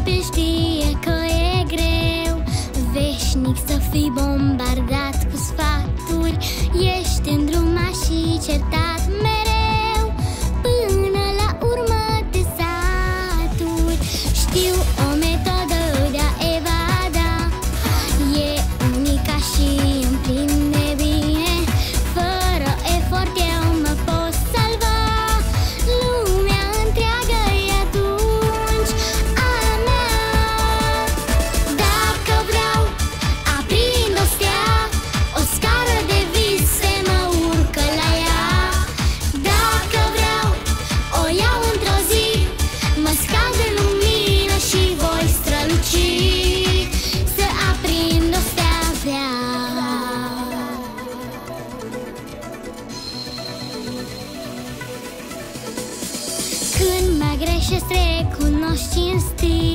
copil știe că e greu veșnic să fii bombardat cu sfaturi. Ești îndrumat și certat mereu, până la urmă te saturi. Știu o metodă de a evada, e unica și îmi plin de bine. Fără efort eu mă pot salva, lumea întreagă e atunci a mea. Dacă vreau, aprind o stea, o scară de vise mă urcă la ea. Dacă vreau, o iau într-o zi, mă scald în lumină și voi străluci. Să aprind o stea vreau. Când mă greșesc recunosc cinstit,